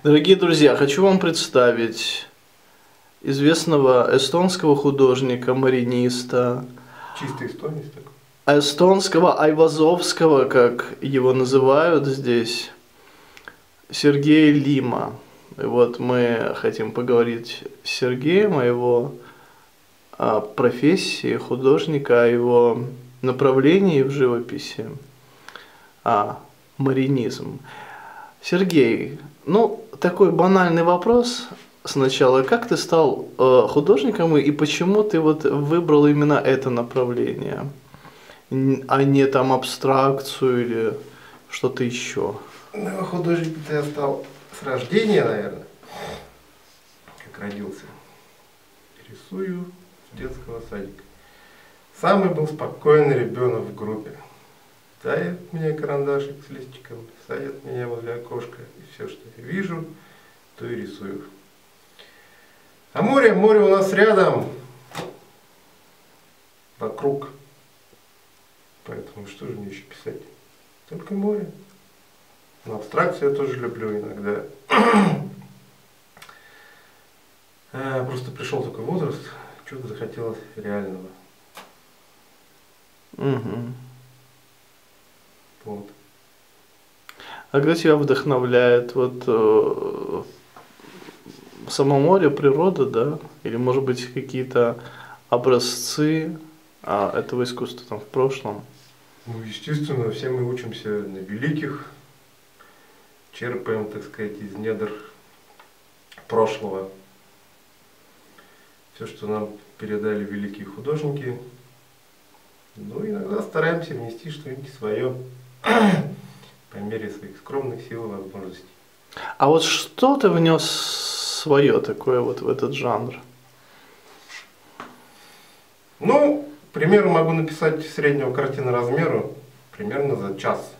Дорогие друзья, хочу вам представить известного эстонского художника, мариниста, Чистый эстонец такой. эстонского айвазовского, как его называют здесь, Сергея Лима. И вот мы хотим поговорить с Сергеем о его профессии художника, о его направлении в живописи, маринизм. Сергей, ну, такой банальный вопрос сначала. Как ты стал художником и почему ты вот выбрал именно это направление, а не там абстракцию или что-то еще? Ну, художник-то я стал с рождения, наверное, как родился. Рисую с детского садика. Самый был спокойный ребенок в группе. Дает мне карандашик с листиком, садит меня возле окошка, и все, что я вижу, то и рисую. А море у нас рядом, вокруг. Поэтому что же мне еще писать? Только море. Но абстракцию я тоже люблю иногда. Просто пришел такой возраст, что-то захотелось реального. Угу. Вот. А где тебя вдохновляет само море, природа, да? Или, может быть, какие-то образцы этого искусства там в прошлом? Ну, естественно, все мы учимся на великих, черпаем, так сказать, из недр прошлого. Все, что нам передали великие художники. Ну, иногда стараемся внести что-нибудь свое по мере своих скромных сил и возможностей. А вот что ты внес свое такое вот в этот жанр? Ну, к примеру, могу написать среднего картины размеру примерно за час.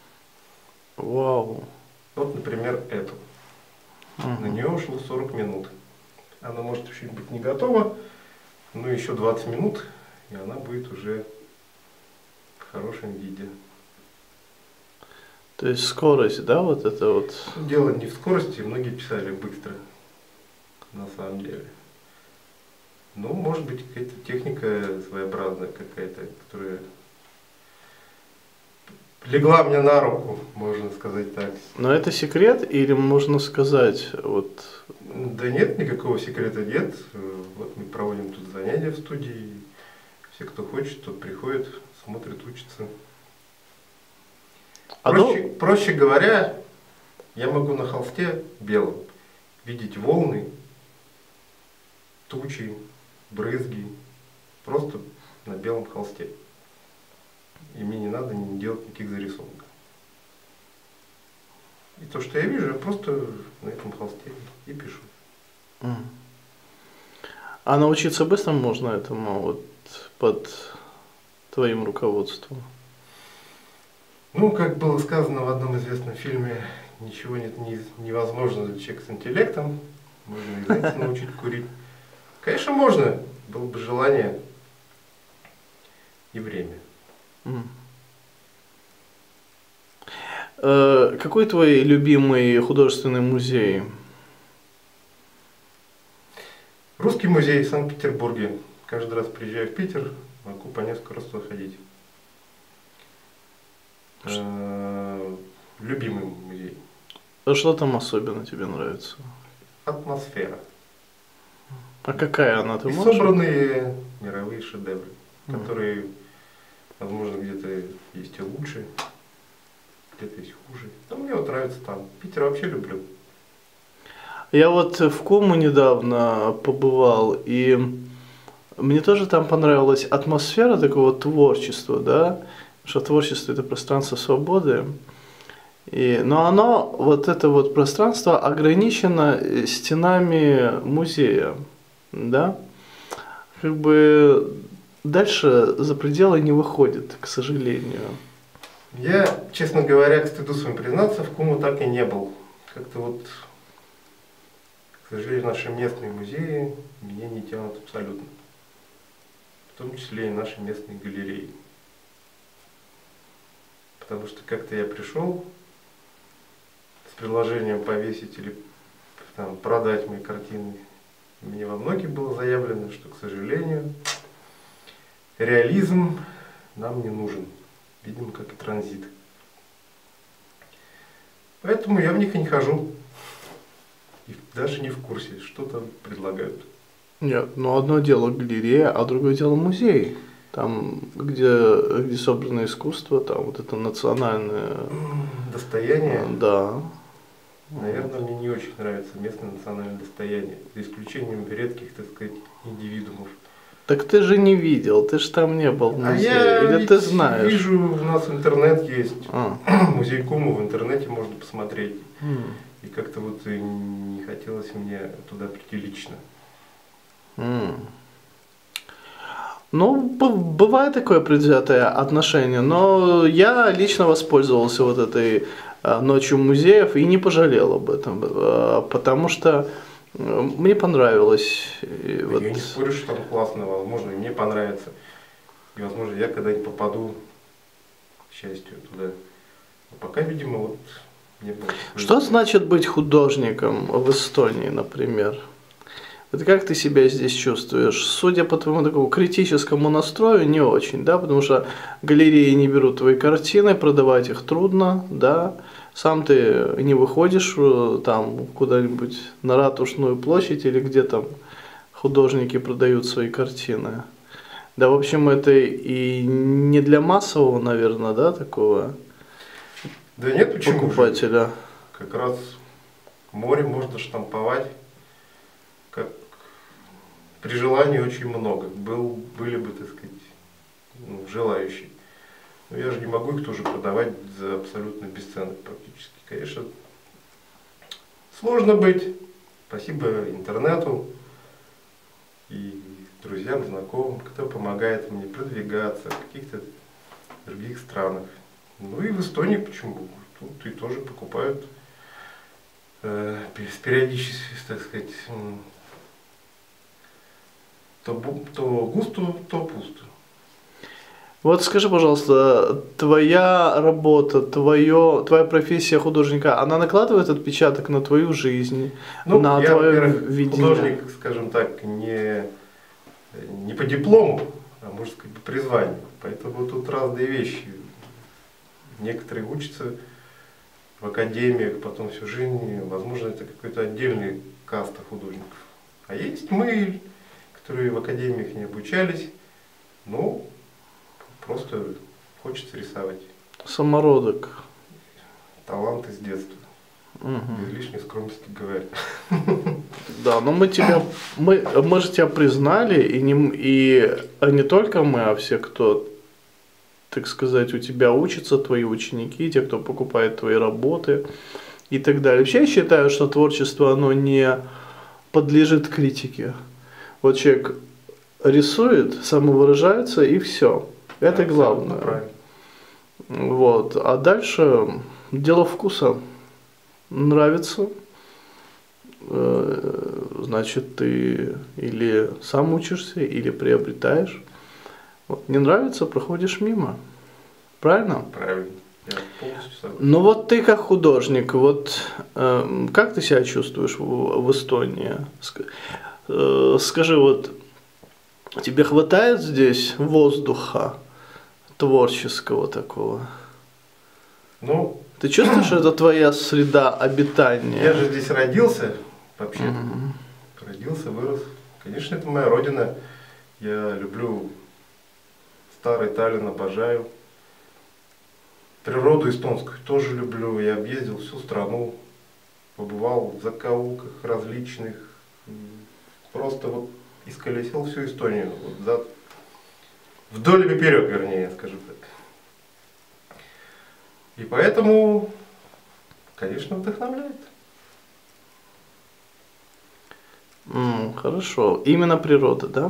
Вау. Вот, например, эту. На нее ушло 40 минут. Она может еще быть не готова, но еще 20 минут, и она будет уже в хорошем виде. То есть скорость, да, вот это вот? Дело не в скорости, многие писали быстро, на самом деле. Ну, может быть, какая-то техника своеобразная какая-то, которая легла мне на руку, можно сказать так. Но это секрет или можно сказать вот? Да нет, никакого секрета нет. Вот мы проводим тут занятия в студии. Все, кто хочет, тот приходит, смотрит, учится. Проще говоря, я могу на холсте белом видеть волны, тучи, брызги, просто на белом холсте. И мне не надо делать никаких зарисовок. И то, что я вижу, я просто на этом холсте и пишу. А научиться быстро можно этому вот под твоим руководством? Ну, как было сказано в одном известном фильме, ничего нет невозможно для человека с интеллектом. Можно и зайца научить курить. Конечно, можно, было бы желание и время. Какой твой любимый художественный музей? Русский музей в Санкт-Петербурге. Каждый раз приезжаю в Питер, могу по несколько раз туда ходить. Любимый музей. А что там особенно тебе нравится? Атмосфера. А какая она? Ты и можешь? собранные мировые шедевры, которые, возможно, где-то есть и лучше, где-то есть хуже. Но мне вот нравится там. Питер вообще люблю. Я вот в Кому недавно побывал, и мне тоже там понравилась атмосфера такого творчества, да, что творчество – это пространство свободы. Но оно, вот это вот пространство, ограничено стенами музея, да, как бы дальше за пределы не выходит, к сожалению. Я, честно говоря, к стыду своему признаться, в Куму так и не был. Как-то вот, к сожалению, наши местные музеи меня не тянут абсолютно. В том числе и наши местные галереи. Потому что как-то я пришел с предложением повесить или там, продать мои картины. Мне во многих было заявлено, что, к сожалению, реализм нам не нужен. Видимо, как и транзит. Поэтому я в них и не хожу. И даже не в курсе, что там предлагают. Нет, ну одно дело галерея, а другое дело музей. Там, где собрано искусство, там вот это национальное... Достояние? Да. Наверное, мне не очень нравится местное национальное достояние. За исключением редких, так сказать, индивидуумов. Так ты же не видел, ты же там не был в музее. А я Или ты знаешь? вижу, у нас интернет есть. Музей Куму в интернете можно посмотреть. И как-то вот и не хотелось мне туда прийти лично. Ну, бывает такое предвзятое отношение, но я лично воспользовался вот этой ночью музеев и не пожалел об этом, потому что мне понравилось. Я Вот... не спорю, что там классно, возможно, и мне понравится. И, возможно, я когда-нибудь попаду, к счастью, туда. Но пока, видимо, вот не было. Что значит быть художником в Эстонии, например? Вот как ты себя здесь чувствуешь? Судя по твоему такому критическому настрою, не очень, да, потому что галереи не берут твои картины, продавать их трудно, да, сам ты не выходишь там куда-нибудь на Ратушную площадь или где там художники продают свои картины. Да, в общем, это и не для массового, наверное, да, такого да нет, почему покупателя. же? Как раз море можно штамповать, как при желании очень много. Были бы, так сказать, желающие. Но я же не могу их тоже продавать за абсолютно бесценок практически. Конечно, сложно быть. Спасибо интернету и друзьям, знакомым, кто помогает мне продвигаться в каких-то других странах. Ну и в Эстонии почему? Тут и тоже покупают с периодичностью, так сказать, то густо, то пусто. Вот скажи, пожалуйста, твоя работа, твоя профессия художника, она накладывает отпечаток на твою жизнь, Ну, на я, твое во-первых, видение? художник, скажем так, не по диплому, а можно сказать, по призванию. Поэтому тут разные вещи. Некоторые учатся в академиях, потом всю жизнь, возможно, это какой-то отдельный каста художников. А есть мы, которые в академиях не обучались, ну, просто хочется рисовать. Самородок. Талант из детства. Угу. Без лишней скромности говоря. Да, но мы же тебя признали, и не только мы, а все, кто, так сказать, у тебя учатся, твои ученики, те, кто покупает твои работы и так далее. Вообще я считаю, что творчество, оно не подлежит критике. Вот человек рисует, самовыражается и все. Это главное. Правильно. Вот. А дальше дело вкуса. Нравится, значит, ты или сам учишься, или приобретаешь. Вот. Не нравится, проходишь мимо. Правильно? Правильно. Я полностью согласен. Ну вот ты как художник, вот как ты себя чувствуешь в Эстонии? Скажи, вот тебе хватает здесь воздуха творческого такого? Ну, ты чувствуешь, что это твоя среда обитания? Я же здесь родился, вообще. Родился, вырос. Конечно, это моя родина. Я люблю старый Таллин, обожаю. Природу эстонскую тоже люблю. Я объездил всю страну, побывал в закоулках различных. Просто вот исколесил всю Эстонию. Вот вдоль и поперек, вернее, скажем так. И поэтому, конечно, вдохновляет. Хорошо. Именно природа, да?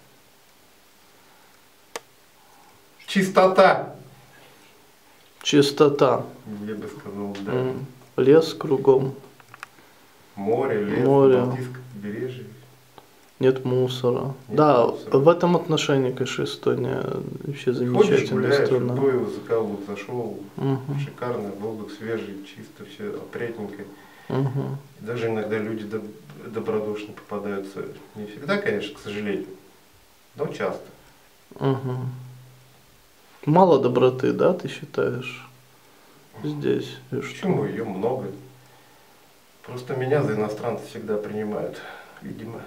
Чистота. Чистота. Я бы сказал, да. Лес кругом. Море, лес, Море. Балтийское побережье. Нет мусора. Нет да, мусора. В этом отношении, конечно, Эстония вообще Ходишь, замечательная гуляешь, страна. в закоулок зашел, шикарный воздух, свежий, чисто, все опрятненько. Угу. Даже иногда люди добродушно попадаются. Не всегда, конечно, к сожалению, но часто. Угу. Мало доброты, да, ты считаешь? Здесь. И что? Почему? Ее много. Просто меня за иностранца всегда принимают, видимо.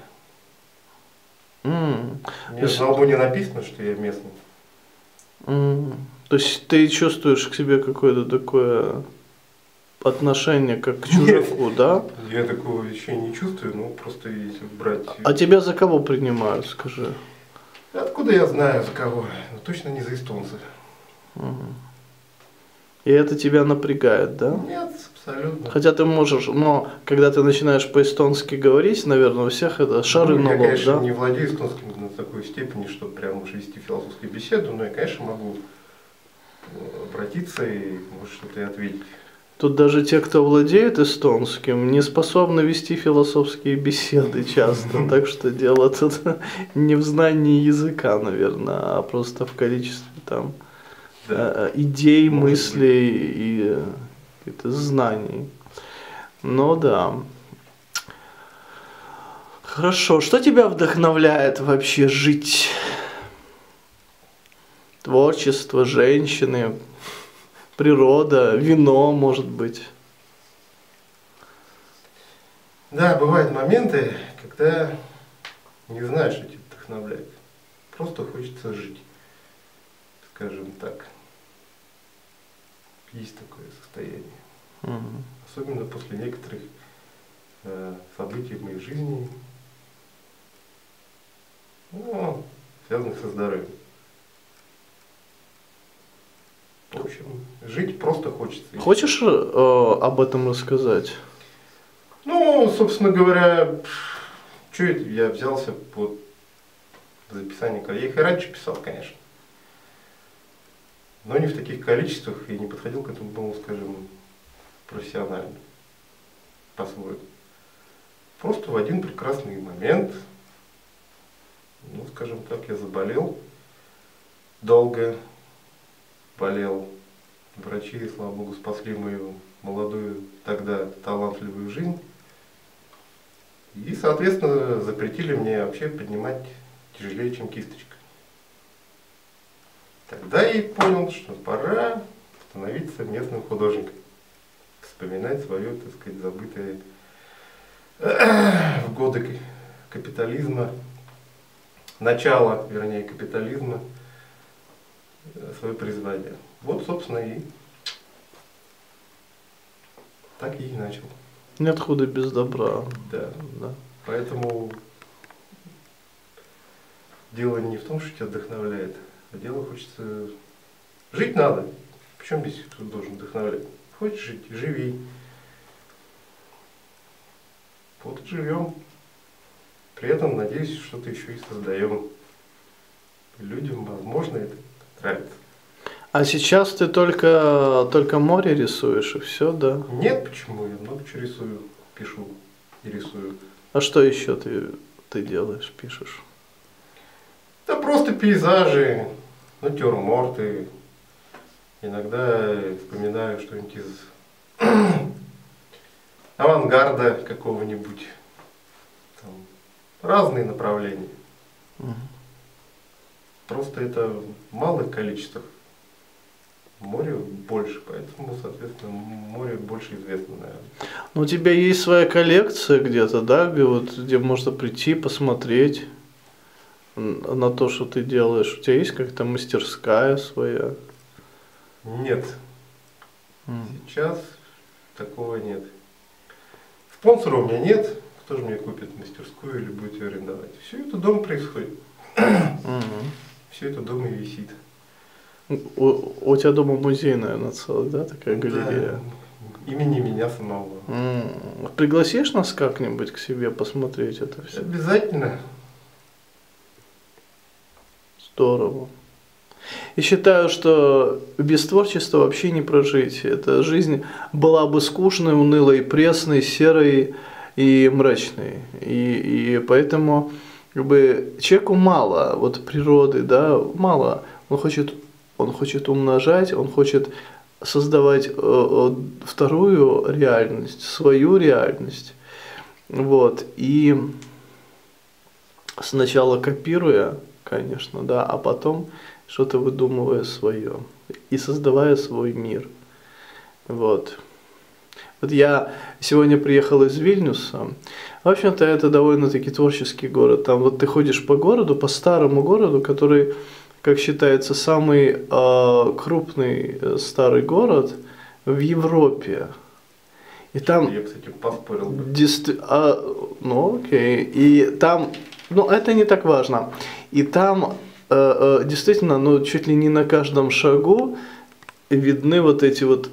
Мне есть- на лбу не написано, что я местный. То есть ты чувствуешь к себе какое-то такое отношение как к чужаку, да? Я такого еще не чувствую, но просто если брать... А тебя за кого принимают, скажи? Откуда я знаю за кого? Но точно не за эстонцев. И это тебя напрягает, да? Нет, абсолютно. Хотя ты можешь, но когда ты начинаешь по-эстонски говорить, наверное, у всех это шары на Я, лоб, конечно, да? не владею эстонским на такой степени, чтобы прям уж вести философскую беседу, но я, конечно, могу обратиться и, может, что-то и ответить. Тут даже те, кто владеет эстонским, не способны вести философские беседы часто. Так что дело тут не в знании языка, наверное, а просто в количестве там идей, мыслей и каких-то знаний. Ну да. Хорошо. Что тебя вдохновляет вообще жить? Творчество, женщины, природа, вино, может быть. Да, бывают моменты, когда не знаешь, что тебя вдохновляет. Просто хочется жить, скажем так. Есть такое состояние. Особенно после некоторых событий в моей жизни, ну, связанных со здоровьем. В общем, жить просто хочется. Хочешь об этом рассказать? Ну, собственно говоря, что это я взялся под записание, я их и раньше писал, конечно. Но не в таких количествах и не подходил к этому, ну, скажем, профессионально, по-своему. Просто в один прекрасный момент, ну, скажем так, я заболел, долго болел. Врачи, слава богу, спасли мою молодую, тогда талантливую жизнь. И, соответственно, запретили мне вообще поднимать тяжелее, чем кисточка. Тогда я и понял, что пора становиться местным художником. Вспоминать свое, так сказать, забытое в годы капитализма, начало, вернее, капитализма, свое призвание. Вот, собственно, и так и начал. Нет худа без добра. Да. Да. Поэтому дело не в том, что тебя вдохновляет, а дело хочется... Жить надо. Причем здесь кто должен вдохновлять? Хочешь жить, живи. Вот и живем. При этом, надеюсь, что-то еще и создаем. Людям, возможно, это нравится. А сейчас ты только море рисуешь и все, да? Нет, почему? Я много чего рисую, пишу и рисую. А что еще ты делаешь, пишешь? Да просто пейзажи, натюрморты. Иногда вспоминаю что-нибудь из авангарда какого-нибудь. Там разные направления. Просто это в малых количествах. Море больше, поэтому, соответственно, море больше известно, наверное. Ну, у тебя есть своя коллекция где-то, да, где можно прийти, посмотреть на то, что ты делаешь. У тебя есть как-то мастерская своя? Нет. Сейчас такого нет. Спонсора у меня нет. Кто же мне купит мастерскую или будет ее арендовать? Все это дома происходит. Все это дома и висит. У тебя дома музей, наверное, целый, да, такая галерея? Да, имени меня самого. Пригласишь нас как-нибудь к себе посмотреть это все? Обязательно. Здорово. И считаю, что без творчества вообще не прожить. Эта жизнь была бы скучной, унылой, пресной, серой и мрачной. И поэтому как бы, человеку мало вот природы, да, мало. Он хочет умножать, он хочет создавать вторую реальность, свою реальность. Вот. И сначала копируя, конечно, да, а потом что-то выдумывая свое и создавая свой мир. Вот. Вот я сегодня приехал из Вильнюса. В общем-то, это довольно-таки творческий город. Там вот ты ходишь по городу, по старому городу, который, как считается, самый крупный старый город в Европе. И там... Я, кстати, поспорил бы. Ну, окей. И там... Ну, это не так важно. И там действительно, ну, чуть ли не на каждом шагу видны вот эти вот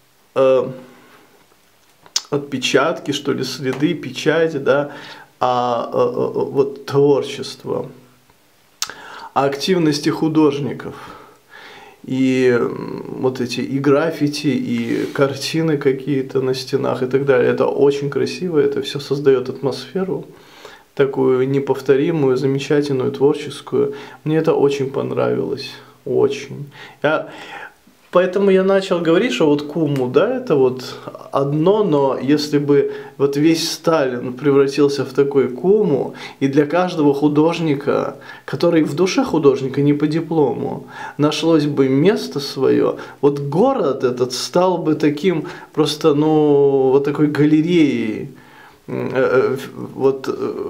отпечатки, что ли, следы, печати, да, вот творчество, активности художников. И вот эти и граффити, и картины какие-то на стенах и так далее. Это очень красиво, это все создает атмосферу такую неповторимую, замечательную, творческую. Мне это очень понравилось, очень. Поэтому я начал говорить, что вот Куму, да, это вот одно, но если бы вот весь Сталин превратился в такой Куму, и для каждого художника, который в душе художника, не по диплому, нашлось бы место свое, вот город этот стал бы таким просто, ну, вот такой галереей, вот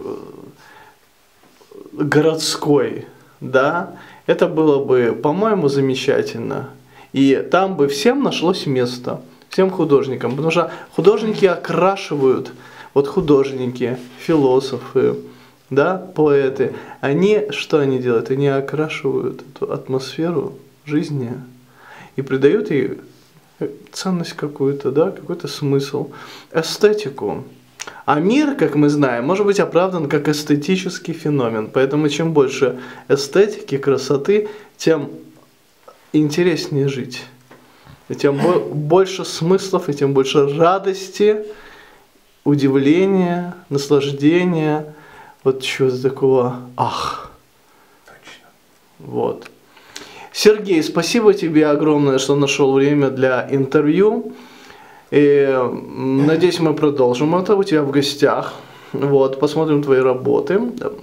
городской, да, это было бы, по-моему, замечательно. И там бы всем нашлось место, всем художникам, потому что художники окрашивают, вот художники, философы, да, поэты, они, что они делают? Они окрашивают эту атмосферу жизни и придают ей ценность какую-то, да, какой-то смысл, эстетику. А мир, как мы знаем, может быть оправдан как эстетический феномен, поэтому чем больше эстетики, красоты, тем интереснее жить. И тем больше смыслов, и тем больше радости, удивления, наслаждения, вот чего-то такого, ах. Точно. Вот. Сергей, спасибо тебе огромное, что нашел время для интервью. И надеюсь, мы продолжим это у тебя в гостях. Вот, посмотрим твои работы.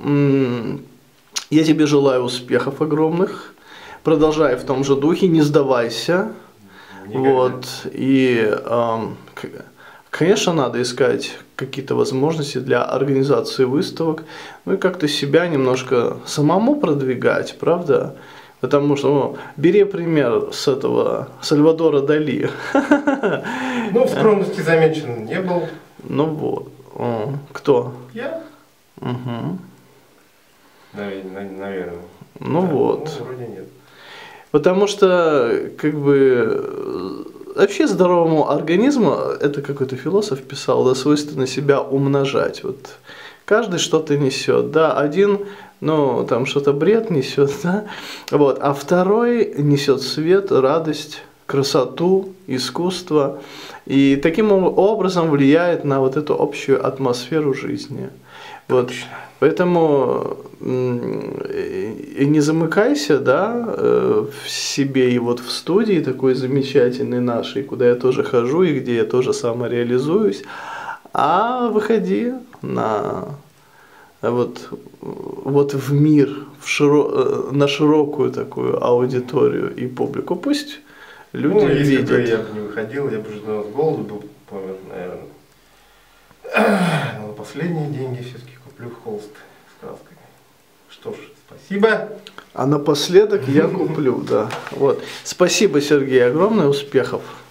Я тебе желаю успехов огромных. Продолжай в том же духе, не сдавайся. Никогда. Вот. И, конечно, надо искать какие-то возможности для организации выставок. Ну и как-то себя немножко самому продвигать, правда? Потому что, ну, бери пример с этого Сальвадора Дали. Ну, в скромности замечен не был. Ну вот. Кто? Я? Угу. Наверное. Ну да, вот. Ну, вроде нет. Потому что, как бы, вообще здоровому организму, это какой-то философ писал, да, свойственно себя умножать. Вот каждый что-то несет, да, один, ну, там что-то бред несет, да, вот, а второй несет свет, радость, красоту, искусство, и таким образом влияет на вот эту общую атмосферу жизни. Вот. Поэтому не замыкайся, да, в себе и вот в студии такой замечательной нашей, куда я тоже хожу и где я тоже самореализуюсь, а выходи на вот в мир, на широкую такую аудиторию и публику. Пусть люди если видят. бы я бы не выходил, я бы уже с голоду был помер, наверное. Но последние деньги все-таки куплю холст с красками. Что ж, спасибо. А напоследок я куплю, да. Вот. Спасибо, Сергей, огромное, успехов.